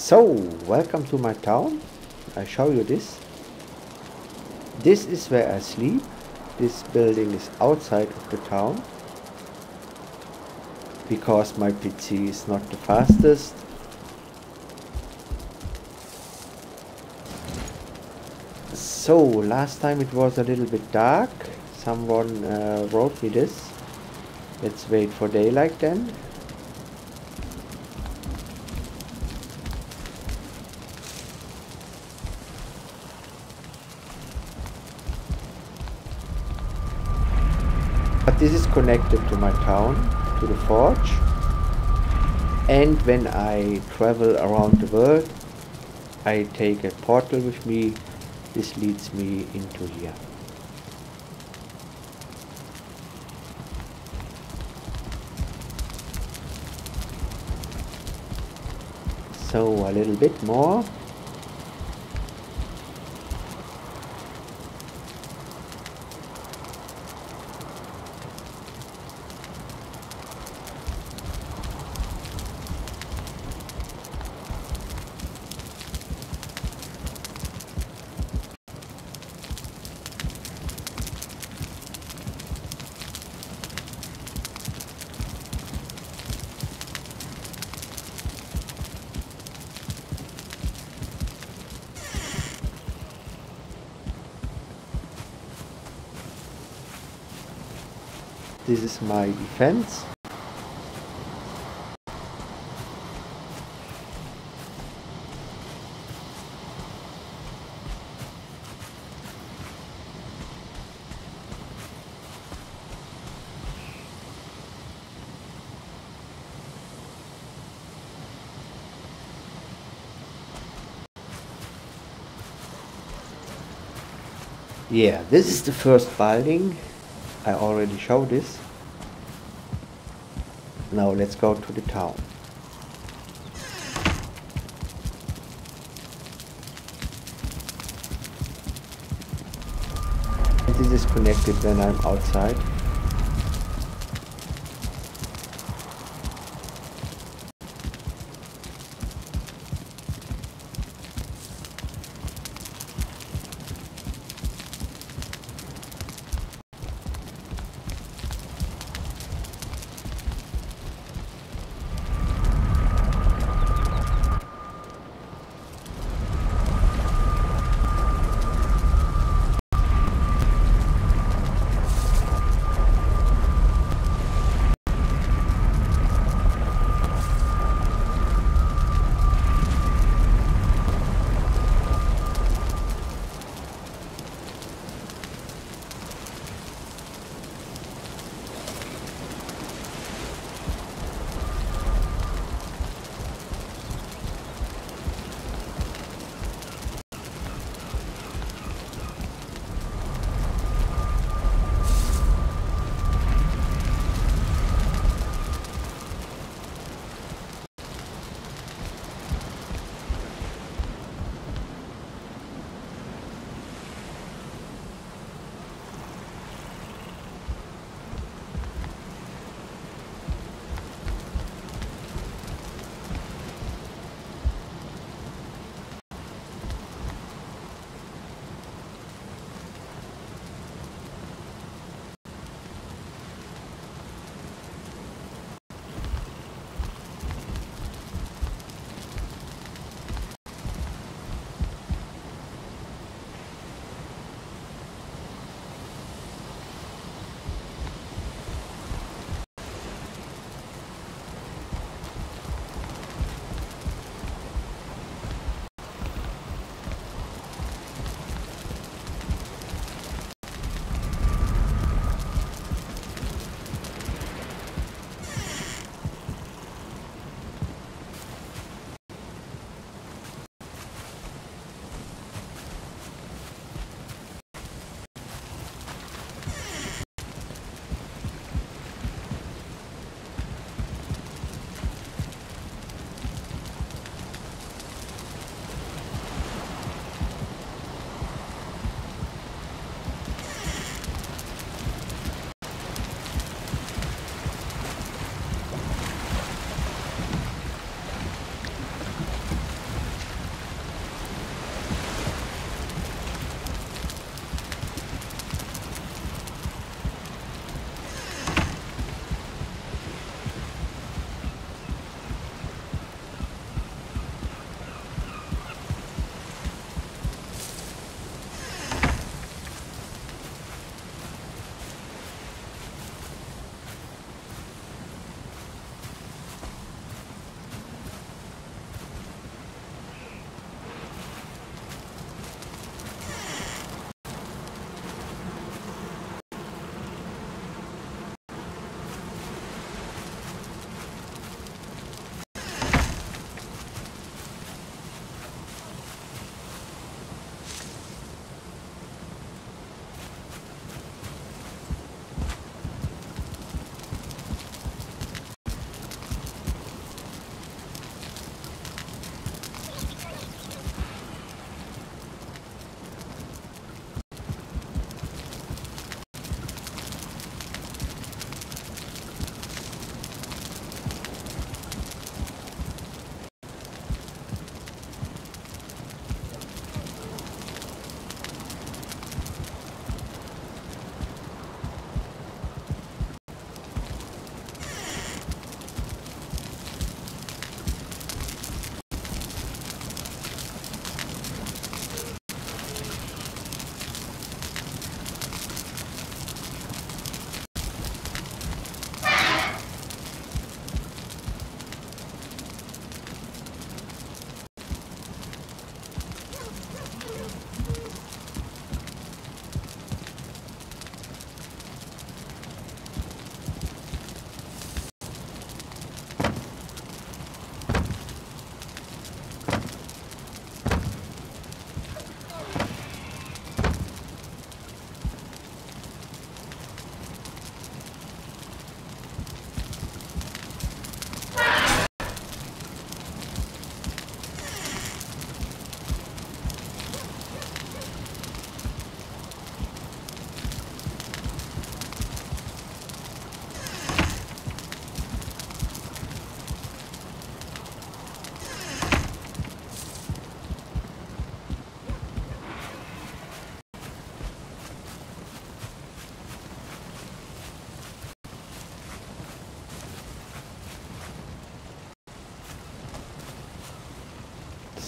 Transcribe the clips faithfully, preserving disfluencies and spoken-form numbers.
So, welcome to my town. I show you this. This is where I sleep. This building is outside of the town because my P C is not the fastest. So, last time it was a little bit dark. Someone uh, wrote me this. Let's wait for daylight then. But this is connected to my town, to the forge. And when I travel around the world, I take a portal with me. This leads me into here. So a little bit more. This is my defense. Yeah, this is the first building. I already showed this. Now let's go to the town. This is connected when I'm outside.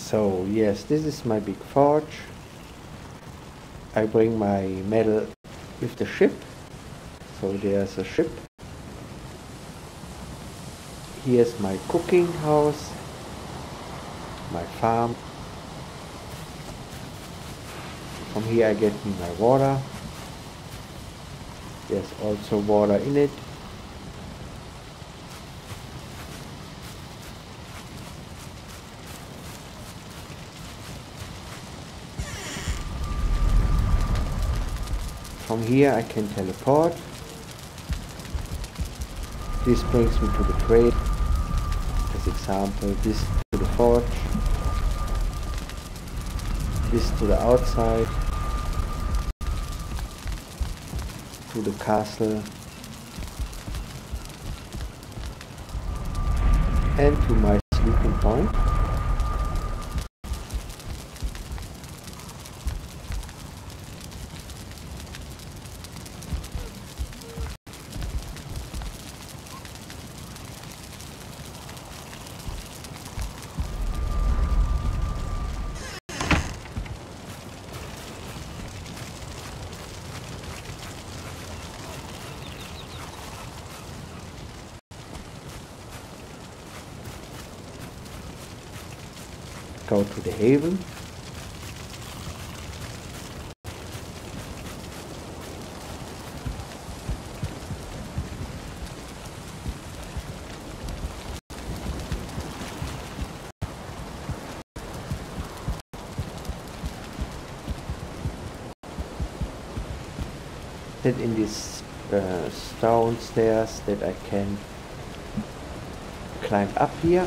So yes, this is my big forge. I bring my metal with the ship. So there's a ship. Here's my cooking house, my farm. From here I get me my water. There's also water in it. From here I can teleport. This brings me to the trade. As example, this to the forge, this to the outside, to the castle, and to my sleeping point. Go to the haven. Then in these uh, stone stairs that I can climb up here.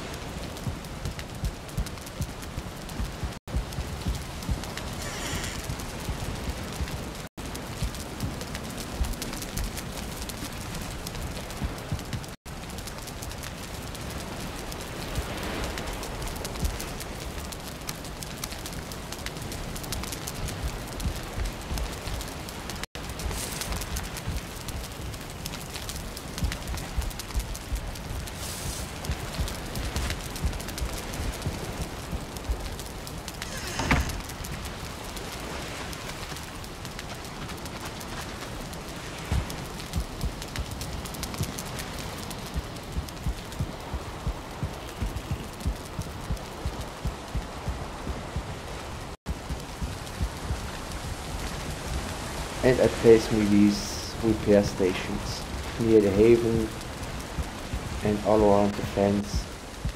And I place me these repair stations near the haven and all around the fence.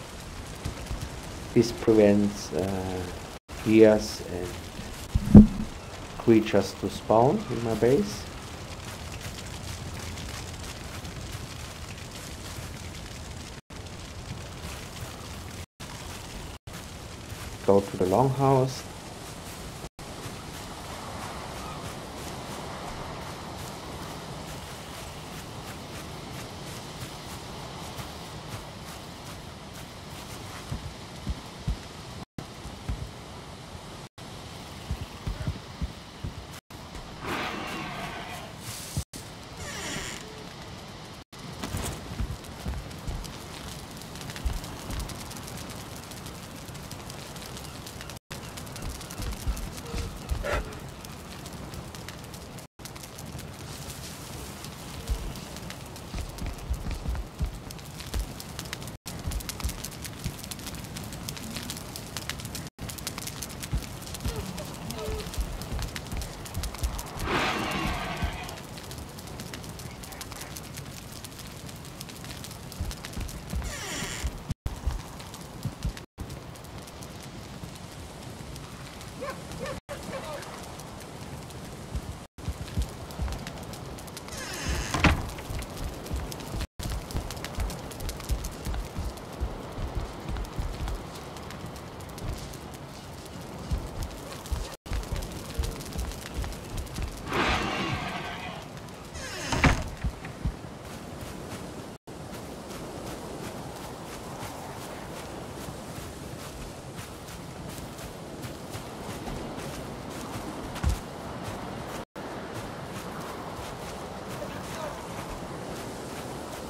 This prevents uh, deers and creatures to spawn in my base. Go to the longhouse.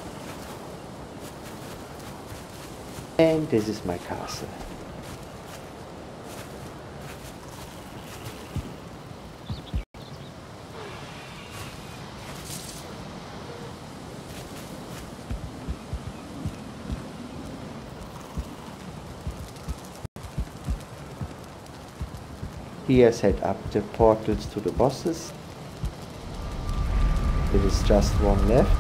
And this is my castle. Here set up the portals to the bosses. There is just one left.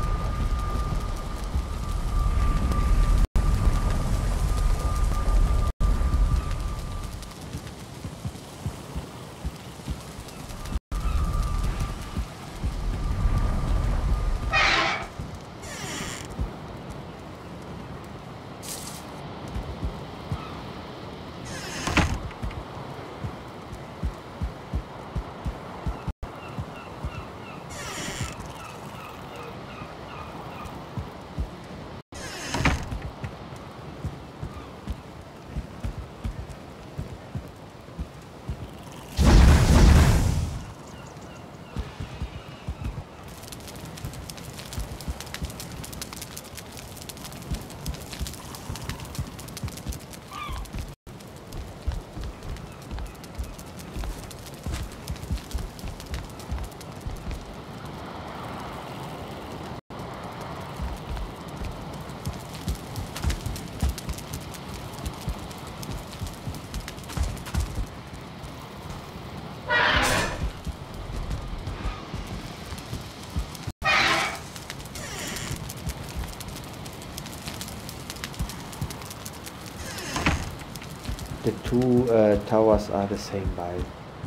The two uh, towers are the same height.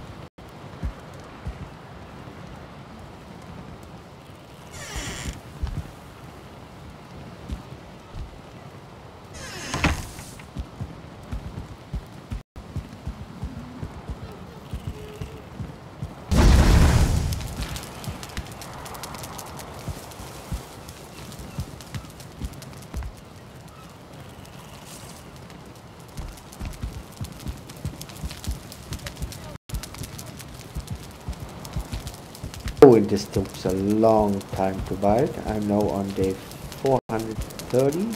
Oh, this took a long time to build. I'm now on day four hundred thirty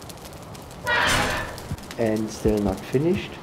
and still not finished.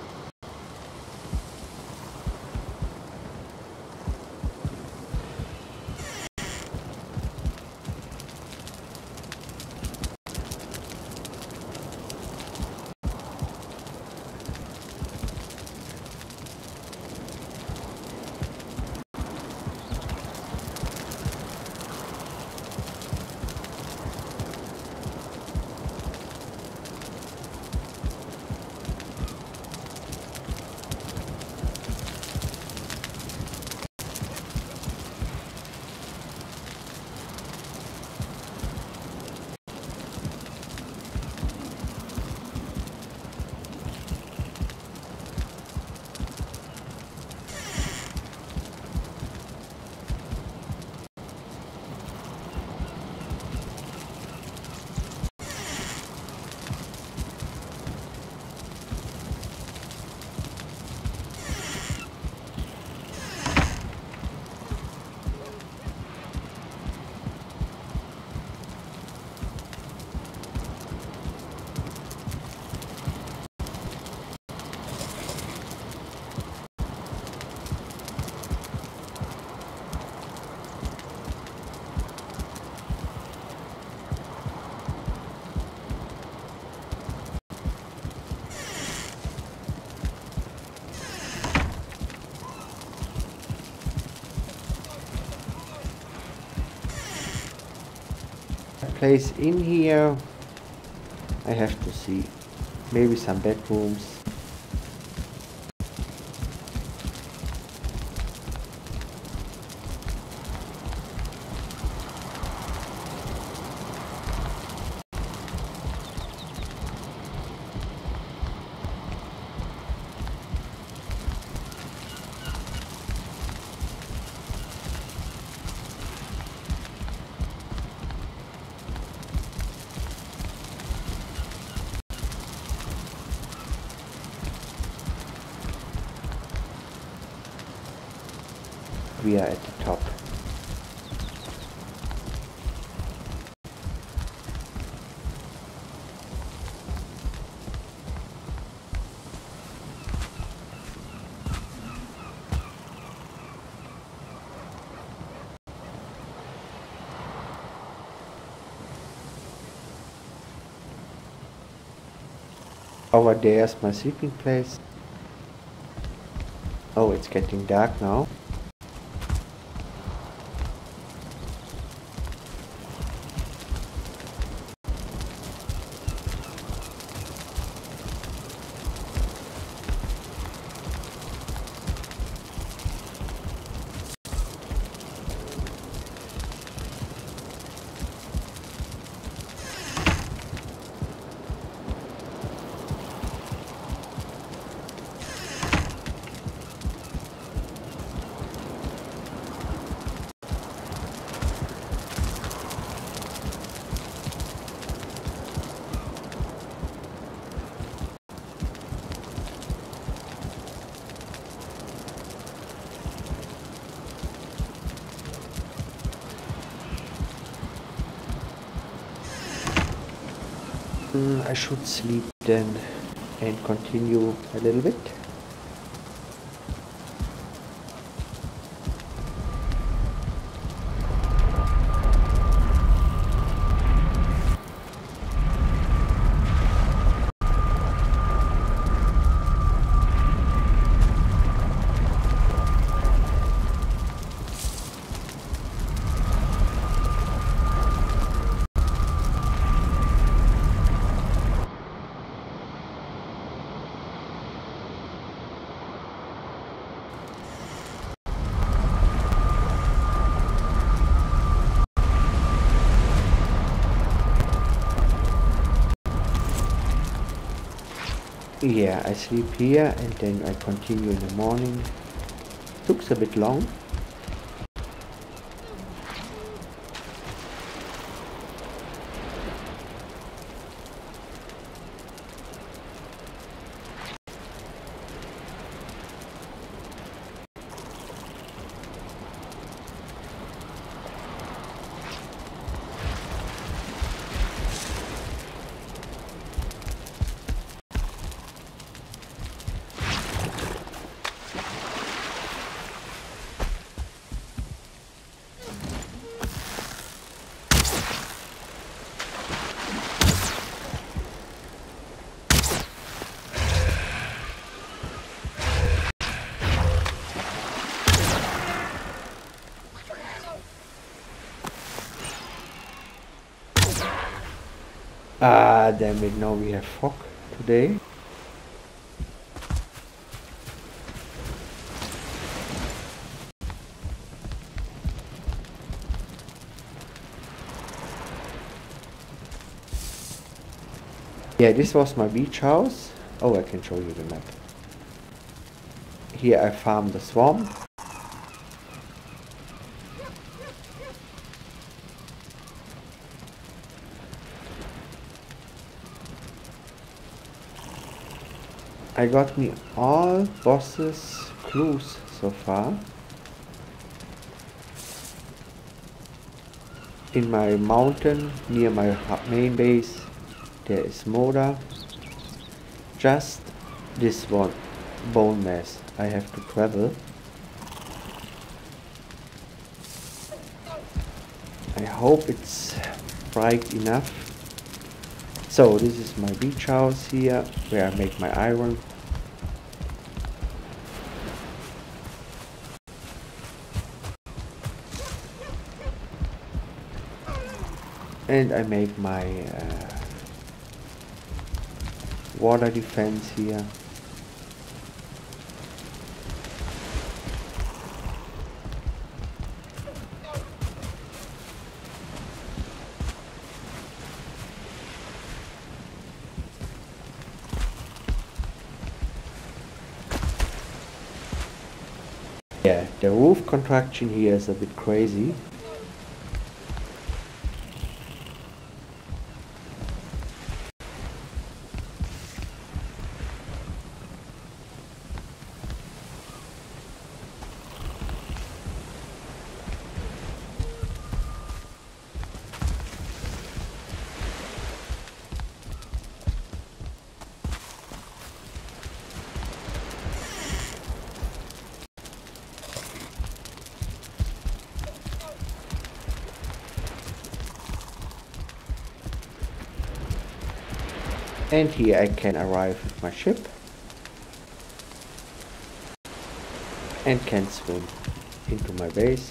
Place in here, I have to see, maybe some bedrooms. We are at the top. Over there is my sleeping place. Oh, it's getting dark now. Mm, I should sleep then and continue a little bit. Yeah, I sleep here and then I continue in the morning. Looks a bit long. Ah, damn it, now we have fog today. Yeah, this was my beach house. Oh, I can show you the map. Here I farm the swamp. I got me all bosses clues so far. In my mountain near my main base there is Moda. Just this one bone mass I have to travel. I hope it's bright enough. So this is my beach house here where I make my iron. And I make my uh, water defense here. Yeah, the roof construction here is a bit crazy. And here I can arrive with my ship. and can swim into my base.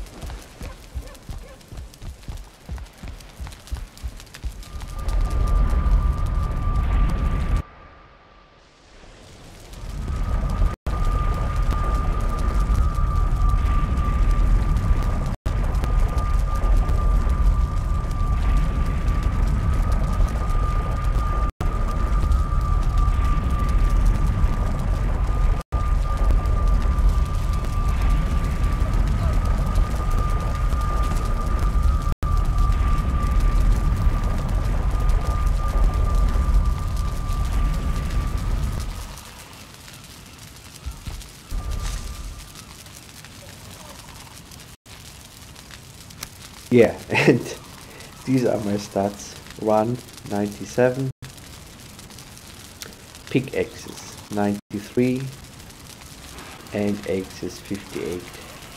Yeah, and these are my stats. One, ninety-seven, pickaxes, ninety-three, and axes, fifty-eight.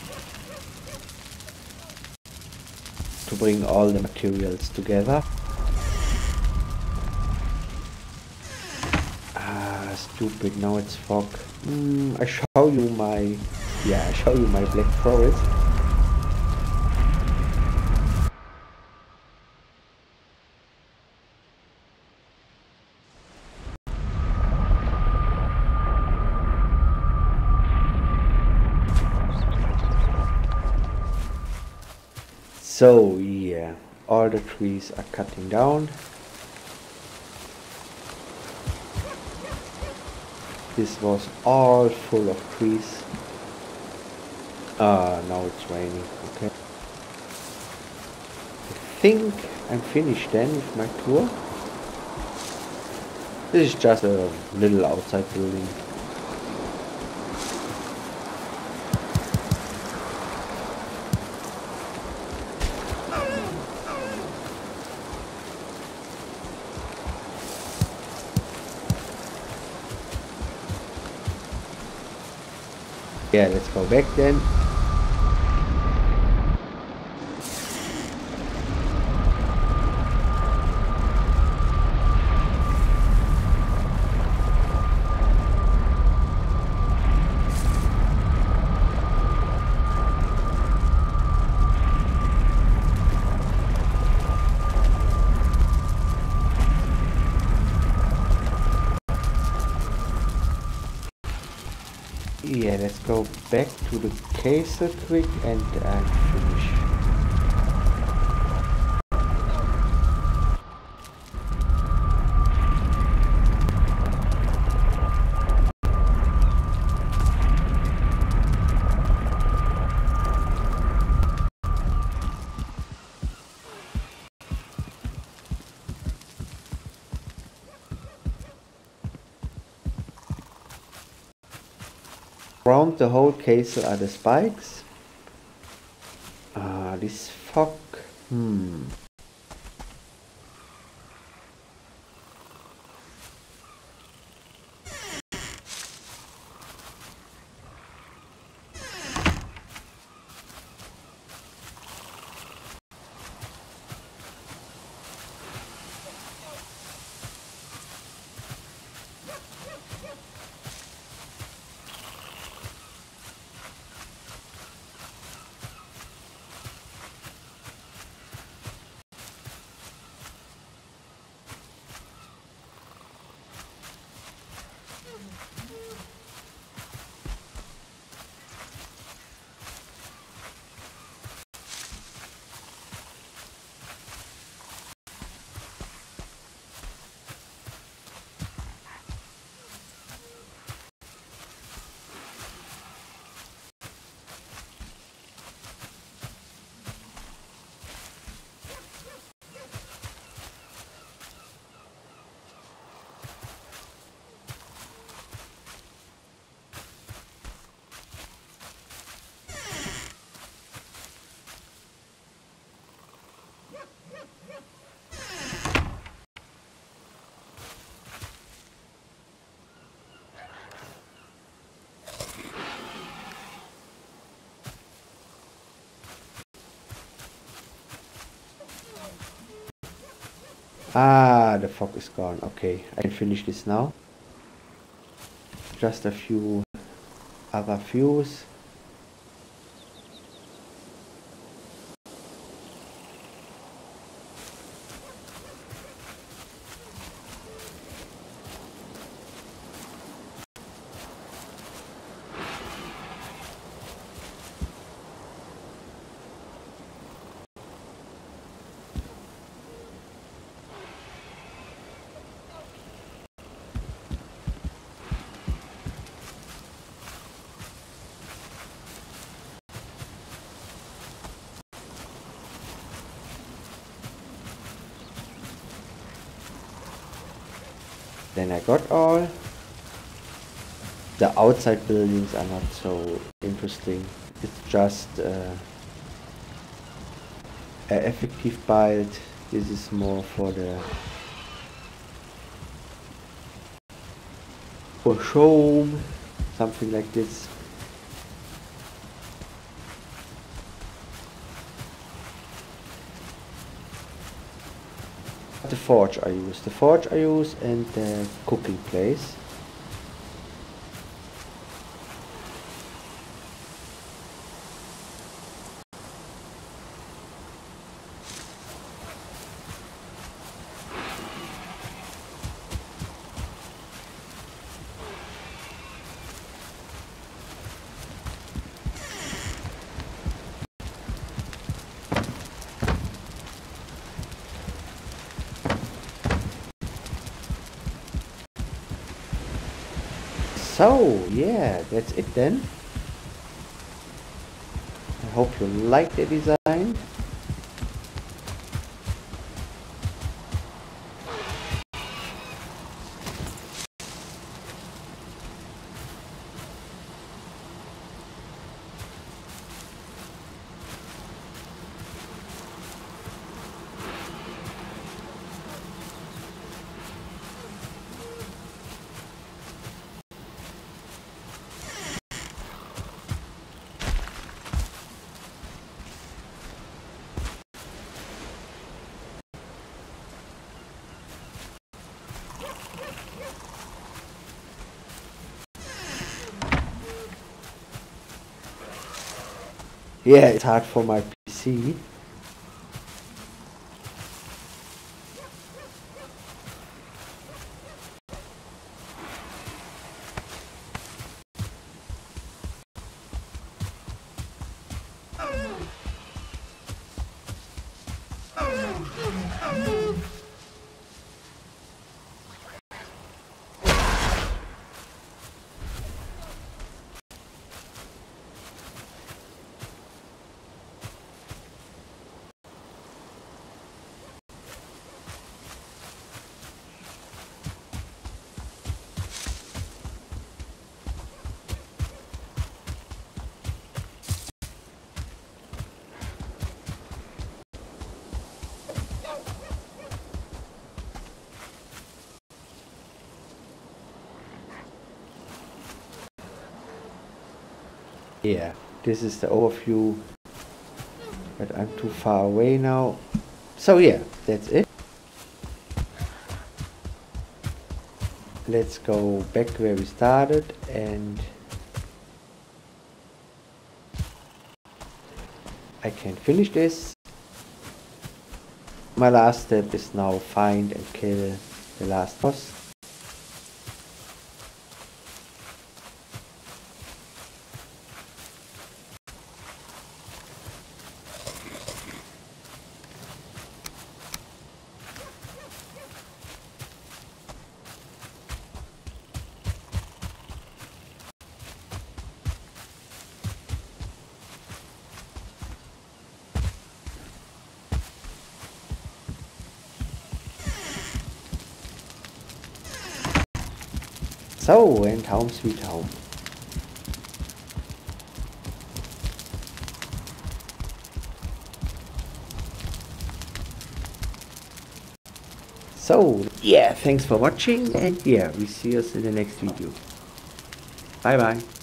To bring all the materials together. Ah, stupid, now it's fog. Mm, I show you my, yeah, I show you my black forest. So yeah, all the trees are cutting down. This was all full of trees. Ah, now it's raining, okay. I think I'm finished then with my tour. This is just a little outside building. Yeah, let's go back then. Yeah, let's go back to the castle quick and uh, finish. Around the whole castle are the spikes. Ah, this fog. Hmm. Ah, the fog is gone. Okay, I can finish this now. Just a few other views. Then I got all. The outside buildings are not so interesting. It's just uh, an effective build. This is more for the for show, something like this. The forge I use, the forge I use, and the cooking place. So yeah, that's it then. I hope you like the design. Yeah, it's hard for my P C. Yeah, this is the overview, but I'm too far away now. So yeah, that's it. Let's go back where we started, and I can finish this. My last step is now find and kill the last boss. So, and home sweet home. So, yeah, thanks for watching, and yeah, we see us in the next video. Bye bye.